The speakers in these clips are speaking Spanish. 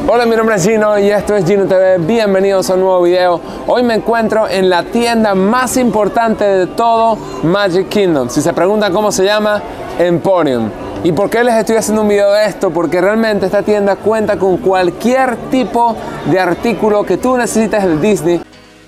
Hola, mi nombre es Gino y esto es Gino TV. Bienvenidos a un nuevo video. Hoy me encuentro en la tienda más importante de todo Magic Kingdom. Si se preguntan cómo se llama, Emporium. ¿Y por qué les estoy haciendo un video de esto? Porque realmente esta tienda cuenta con cualquier tipo de artículo que tú necesites de Disney.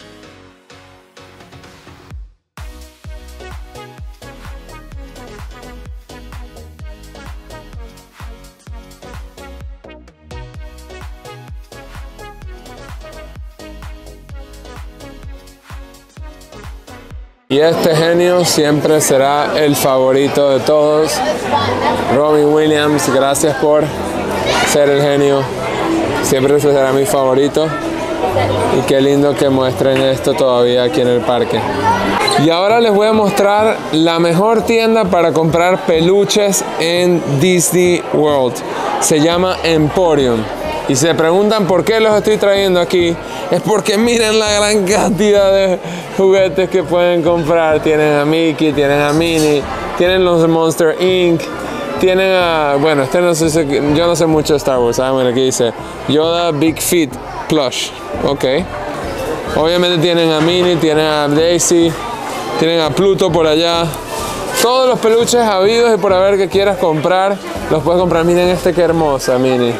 Y este genio siempre será el favorito de todos. Robin Williams, gracias por ser el genio. Siempre será mi favorito. Y qué lindo que muestren esto todavía aquí en el parque. Y ahora les voy a mostrar la mejor tienda para comprar peluches en Disney World. Se llama Emporium. Y se preguntan por qué los estoy trayendo aquí. Es porque miren la gran cantidad de juguetes que pueden comprar. Tienen a Mickey, tienen a Minnie, tienen los de Monster Inc. Tienen a... bueno, no sé, yo no sé mucho de Star Wars. ¿Saben? Aquí dice Yoda Big Feet Plush. Ok. Obviamente tienen a Minnie, tienen a Daisy, tienen a Pluto por allá. Todos los peluches habidos y por haber que quieras comprar, los puedes comprar. Miren este que hermosa Minnie.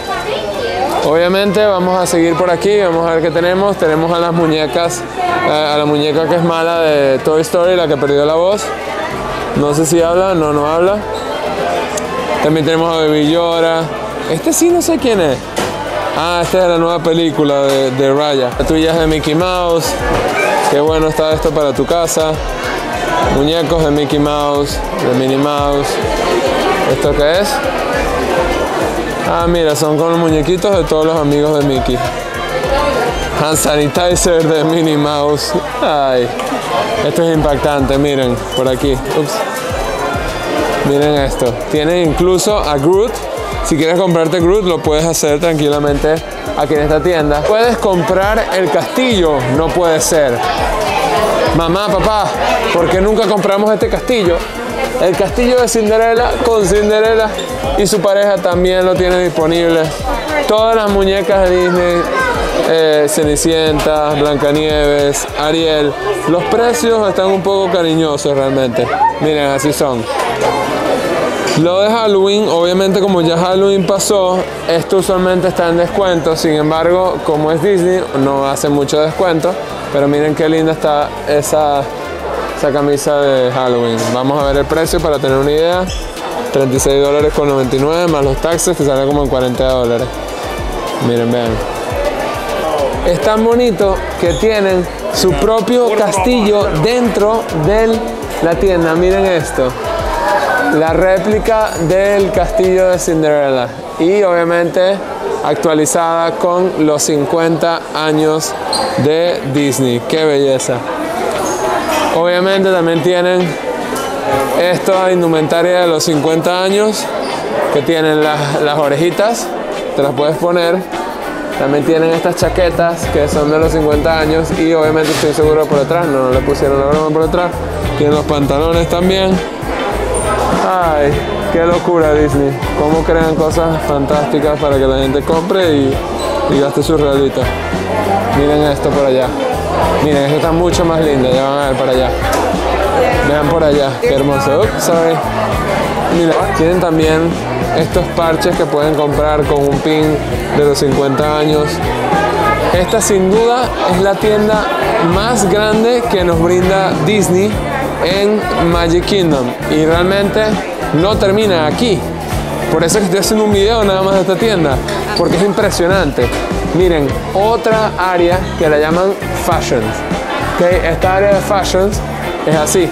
Obviamente vamos a seguir por aquí, vamos a ver qué tenemos. Tenemos a las muñecas, a la muñeca que es mala de Toy Story, la que perdió la voz. No sé si habla, no habla. También tenemos a Baby Yoda. Este sí no sé quién es. Ah, esta es la nueva película de Raya. La tuya es de Mickey Mouse. Qué bueno está esto para tu casa. Muñecos de Mickey Mouse, de Minnie Mouse. ¿Esto qué es? Ah, mira, son con los muñequitos de todos los amigos de Mickey. Hand sanitizer de Minnie Mouse. Ay, esto es impactante, miren, por aquí. Ups. Miren esto. Tienen incluso a Groot. Si quieres comprarte Groot, lo puedes hacer tranquilamente aquí en esta tienda. Puedes comprar el castillo, no puede ser. Mamá, papá, ¿por qué nunca compramos este castillo? El castillo de Cinderella con Cinderella y su pareja también lo tiene disponible. Todas las muñecas de Disney, Cenicienta, Blancanieves, Ariel. Los precios están un poco cariñosos realmente. Miren, así son. Lo de Halloween, obviamente como ya Halloween pasó, esto usualmente está en descuento. Sin embargo, como es Disney, no hace mucho descuento. Pero miren qué linda está esa camisa de Halloween. Vamos a ver el precio para tener una idea. $36.99 más los taxes, te sale como en $40. Miren, vean. Es tan bonito que tienen su propio castillo dentro de la tienda. Miren esto. La réplica del castillo de Cinderella. Y obviamente actualizada con los 50 años de Disney. ¡Qué belleza! Obviamente también tienen esta indumentaria de los 50 años que tienen las orejitas, te las puedes poner. También tienen estas chaquetas que son de los 50 años y obviamente estoy seguro por detrás, no le pusieron la broma por detrás. Tienen los pantalones también. Ay, qué locura Disney, cómo crean cosas fantásticas para que la gente compre y gaste sus realitas. Miren esto por allá. Miren, esto está mucho más lindo, ya van a ver para allá. Vean por allá, qué hermoso. Oops, sorry. Miren, tienen también estos parches que pueden comprar con un pin de los 50 años. Esta sin duda es la tienda más grande que nos brinda Disney en Magic Kingdom. Y realmente no termina aquí. Por eso es que estoy haciendo un video nada más de esta tienda, porque es impresionante. Miren, otra área que la llaman Fashions. ¿Okay? Esta área de Fashions es así.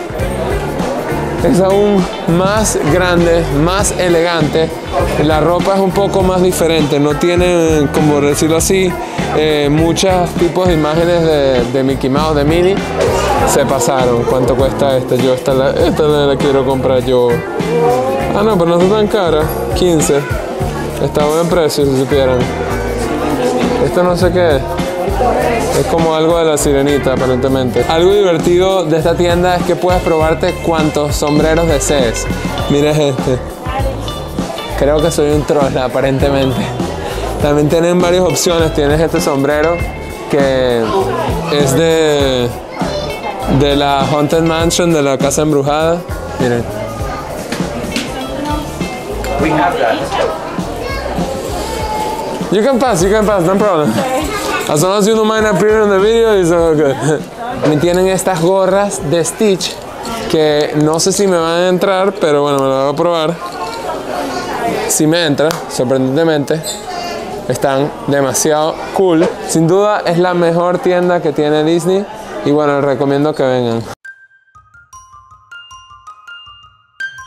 Es aún más grande, más elegante. La ropa es un poco más diferente. No tiene, como decirlo así, muchos tipos de imágenes de Mickey Mouse, de Minnie. Se pasaron. ¿Cuánto cuesta esta? Yo esta la quiero comprar yo. Ah, no, pero no está tan cara. 15. Está a buen precio si supieran. Esto no sé qué es. Es como algo de la sirenita, aparentemente. Algo divertido de esta tienda es que puedes probarte cuantos sombreros desees. Mira este. Creo que soy un troll, aparentemente. También tienen varias opciones. Tienes este sombrero que es de la Haunted Mansion, de la casa embrujada. Miren. We have that. You can pass, no problem. As long as you don't mind appearing in the video, it's all good. Me tienen estas gorras de Stitch que no sé si me van a entrar, pero bueno, me lo voy a probar. Si me entra, sorprendentemente. Están demasiado cool. Sin duda es la mejor tienda que tiene Disney y bueno, les recomiendo que vengan.